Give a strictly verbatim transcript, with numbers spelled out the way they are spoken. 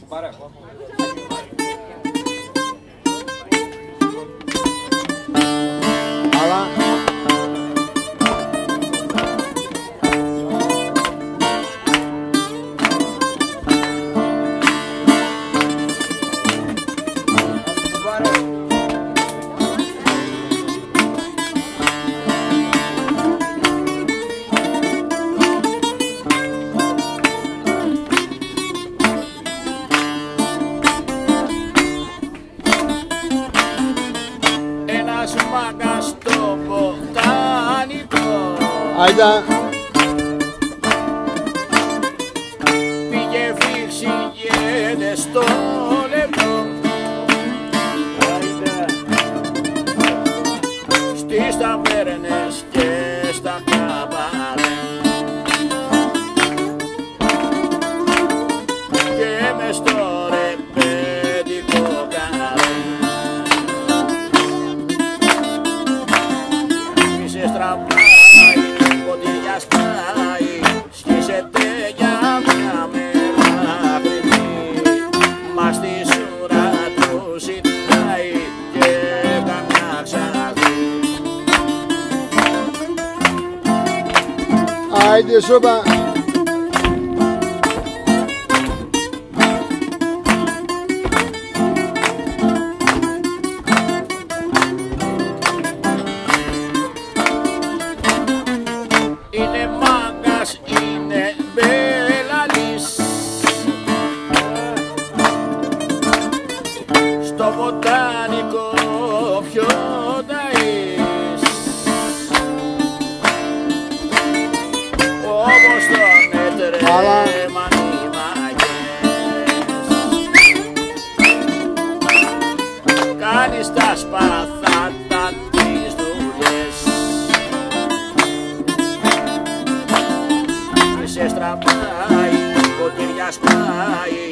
Αλλά ένας μάγκας στο βοτανικό άιντα πήγε φύξηγεται στο λεπτό στις ταβέρνες και στα καμπάρε και μες στο ρεπέτικο καρέ μη σε στραβάει, ποτήρια σπάει, σκίσεται για μια μέρα κρυφή μα στη σούρα του ζητάει και καμιά ξαδί. άιντε σούπα. Είναι μάγκας, είναι μπελαλής στο βοτανικό πιο ταΐς όμως τον έτρεμαν οι μαγιές κάνεις τα σπαθάτα τις δουλειές σε στραβάει, ποτήρια σπάει